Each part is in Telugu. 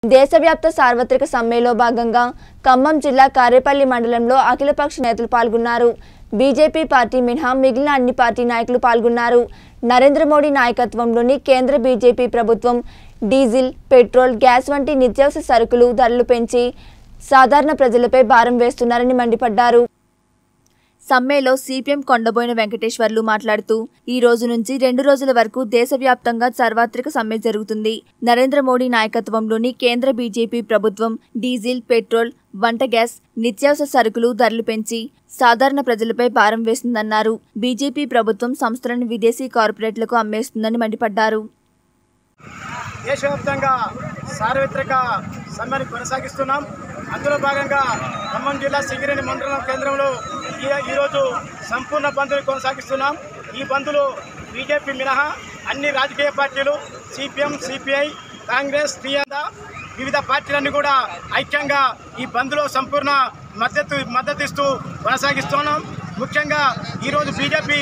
దేశవ్యాప్త సార్వత్రిక సమ్మెలో భాగంగా ఖమ్మం జిల్లా కారేపల్లి మండలంలో అఖిలపక్ష నేతలు పాల్గొన్నారు. బీజేపీ పార్టీ మినహా మిగిలిన అన్ని పార్టీ నాయకులు పాల్గొన్నారు. నరేంద్ర మోడీ నాయకత్వంలోని కేంద్ర బీజేపీ ప్రభుత్వం డీజిల్, పెట్రోల్, గ్యాస్ వంటి నిత్యావసర సరుకులు ధరలు పెంచి సాధారణ ప్రజలపై భారం వేస్తున్నారని మండిపడ్డారు. సమ్మెలో సిపిఎం కొండబోయిన వెంకటేశ్వర్లు మాట్లాడుతూ ఈ రోజు నుంచి 2 రోజుల వరకు దేశవ్యాప్తంగా సార్వత్రిక సమ్మె జరుగుతుంది. నరేంద్ర మోడీ నాయకత్వంలోని కేంద్ర బీజేపీ ప్రభుత్వం డీజిల్, పెట్రోల్, వంట గ్యాస్, నిత్యావసర సరుకులు ధరలు పెంచి సాధారణ ప్రజలపై భారం వేస్తుందన్నారు. బీజేపీ ప్రభుత్వం సంస్థలను విదేశీ కార్పొరేట్లకు అమ్మేస్తుందని మండిపడ్డారు. దేశవ్యాప్తంగా సార్వత్రిక సమ్మెను కొనసాగిస్తున్నాం. అందులో భాగంగా ఖమ్మం జిల్లా సింగరేణి మండలం కేంద్రంలో ఈరోజు సంపూర్ణ బంద్ను కొనసాగిస్తున్నాం. ఈ బంద్లో బీజేపీ మినహా అన్ని రాజకీయ పార్టీలు సిపిఎం, సిపిఐ, కాంగ్రెస్, టీఆర్ఎస్ వివిధ పార్టీలన్నీ కూడా ఐక్యంగా ఈ బంద్లో సంపూర్ణ మద్దతిస్తూ కొనసాగిస్తున్నాం. ముఖ్యంగా ఈరోజు బీజేపీ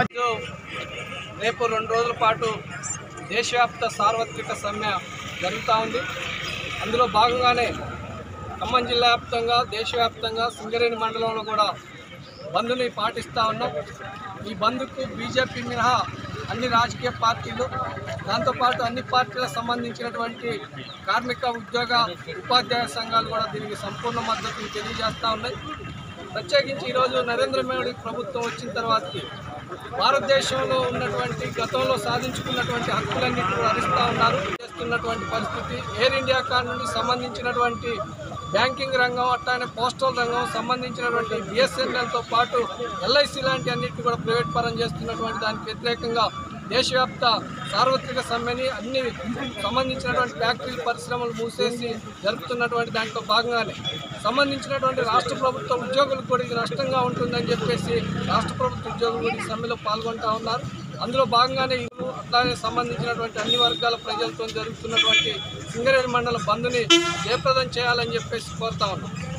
రేపు 2 రోజుల పాటు దేశవ్యాప్త సార్వత్రిక సమ్మె జరుగుతూ ఉంది. అందులో భాగంగానే ఖమ్మం జిల్లా వ్యాప్తంగా, దేశవ్యాప్తంగా సింగరేణి మండలంలో కూడా బంద్ని పాటిస్తూ ఉన్నాం. ఈ బంద్కు బీజేపీ మినహా అన్ని రాజకీయ పార్టీలు, దాంతోపాటు అన్ని పార్టీలకు సంబంధించినటువంటి కార్మిక, ఉద్యోగ, ఉపాధ్యాయ సంఘాలు కూడా దీనికి సంపూర్ణ మద్దతును తెలియజేస్తూ ఉన్నాయి. ప్రత్యేకించి ఈరోజు నరేంద్ర మోడీ ప్రభుత్వం వచ్చిన తర్వాతకి భారతదేశంలో ఉన్నటువంటి గతంలో సాధించుకున్నటువంటి హక్కులన్నింటినీ కూడా హరిస్తూ ఉన్నారు. చేస్తున్నటువంటి పరిస్థితి ఎయిర్ ఇండియా కార్డు నుండి సంబంధించినటువంటి బ్యాంకింగ్ రంగం, అట్లానే పోస్టల్ రంగం సంబంధించినటువంటి బిఎస్ఎన్ఎల్తో పాటు ఎల్ఐసి లాంటి అన్నింటినీ కూడా ప్రైవేట్ పరం చేస్తున్నటువంటి దానికి వ్యతిరేకంగా దేశవ్యాప్త సార్వత్రిక సమ్మెని అన్ని సంబంధించినటువంటి ఫ్యాక్టరీలు, పరిశ్రమలు మూసేసి జరుపుతున్నటువంటి దాంట్లో భాగంగానే సంబంధించినటువంటి రాష్ట్ర ప్రభుత్వ ఉద్యోగులకు కూడా ఇది నష్టంగా ఉంటుందని చెప్పేసి రాష్ట్ర ప్రభుత్వ ఉద్యోగులు కూడా ఈ సమ్మెలో పాల్గొంటూ ఉన్నారు. అందులో భాగంగానే అట్లానే సంబంధించినటువంటి అన్ని వర్గాల ప్రజలతో జరుగుతున్నటువంటి సింగరేణి మండల బంద్ని జయప్రదం చేయాలని చెప్పేసి కోరుతా ఉన్నాం.